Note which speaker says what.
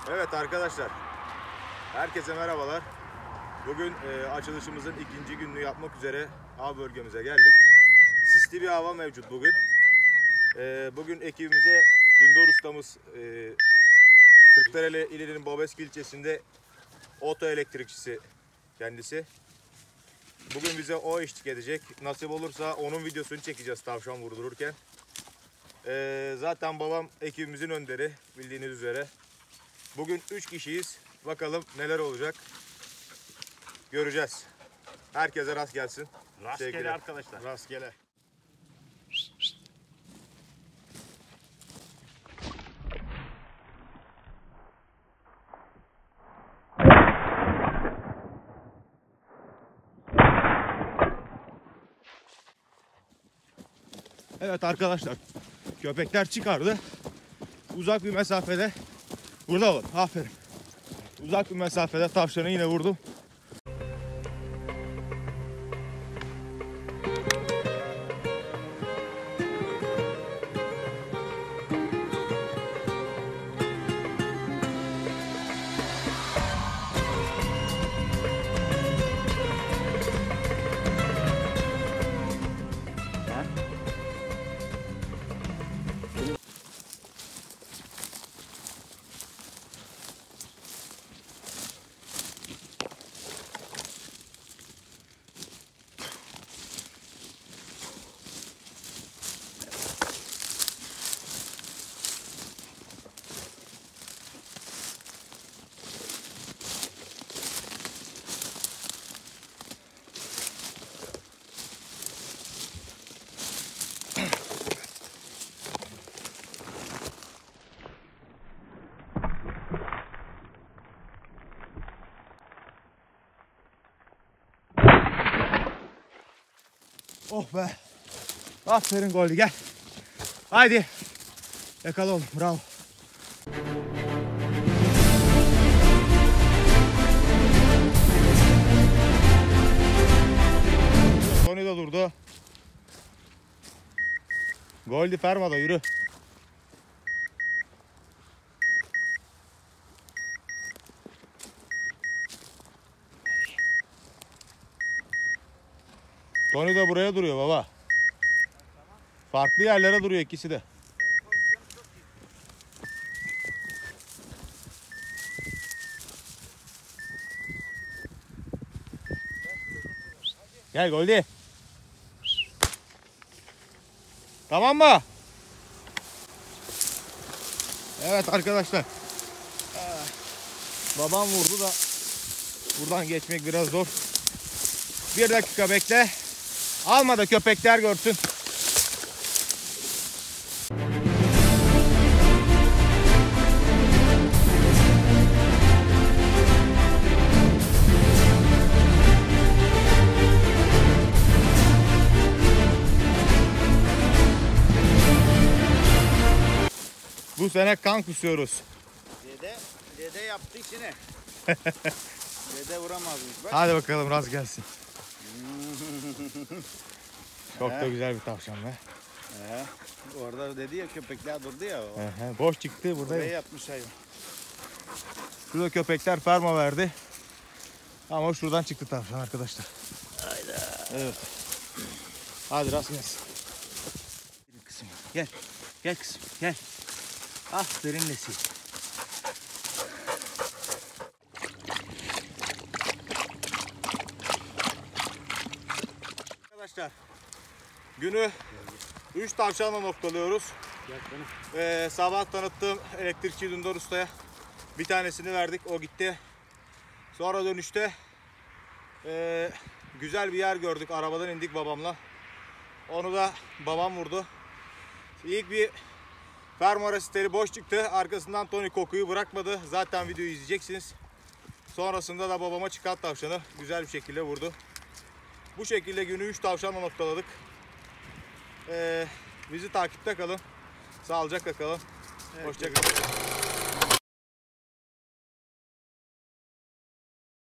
Speaker 1: Evet arkadaşlar, herkese merhabalar. Bugün açılışımızın ikinci gününü yapmak üzere av bölgemize geldik. Sisli bir hava mevcut bugün. Bugün ekibimize Dündar ustamız Kırklareli ilinin Bobeski ilçesinde oto elektrikçisi kendisi. Bugün bize o eşlik edecek. Nasip olursa onun videosunu çekeceğiz tavşan vurdururken. Zaten babam ekibimizin önderi bildiğiniz üzere. Bugün 3 kişiyiz. Bakalım neler olacak. Göreceğiz. Herkese rast gelsin.
Speaker 2: Rastgele
Speaker 1: Sevgiler.
Speaker 2: arkadaşlar.
Speaker 1: Rastgele. Evet arkadaşlar. Köpekler çıkardı. Uzak bir mesafede. Burada olun. Aferin. Uzak bir mesafede tavşanı yine vurdum. Oh be. Aferin Goldi, gel. Haydi. Yakala oğlum, bravo. Tony da durdu. Goldi fermada, yürü. Tony de buraya duruyor baba. Farklı yerlere duruyor ikisi de. Gel Goldi. Tamam mı? Evet arkadaşlar. Babam vurdu da buradan geçmek biraz zor. Bir dakika bekle. Alma da köpekler görsün. Bu sene kan kusuyoruz.
Speaker 2: Dede yaptı işini. Dede vuramazmış bak.
Speaker 1: Hadi bakalım rast gelsin. Çok da güzel bir tavşan be.
Speaker 2: Orada dedi ya köpekler durdu ya.
Speaker 1: Boş çıktı burada.
Speaker 2: Buraya yapmış hayvan.
Speaker 1: Şurada köpekler ferma verdi. Ama şuradan çıktı tavşan arkadaşlar.
Speaker 2: Hayda.
Speaker 1: Evet. Hadi rast gelsin.
Speaker 2: Kızım gel. Gel kızım gel. Aferin Nesi.
Speaker 1: Arkadaşlar günü 3 tavşanla noktalıyoruz. Sabah tanıttığım elektrikçi Dündar Usta'ya bir tanesini verdik, o gitti. Sonra dönüşte güzel bir yer gördük, arabadan indik babamla. Onu da babam vurdu. İlk bir fermuar asisteri boş çıktı, arkasından Tony kokuyu bırakmadı. Zaten videoyu izleyeceksiniz. Sonrasında da babama çıkan tavşanı güzel bir şekilde vurdu. Bu şekilde günü 3 tavşanla noktaladık. Bizi takipte kalın. Sağlıcakla kalın. Evet, hoşça kalın.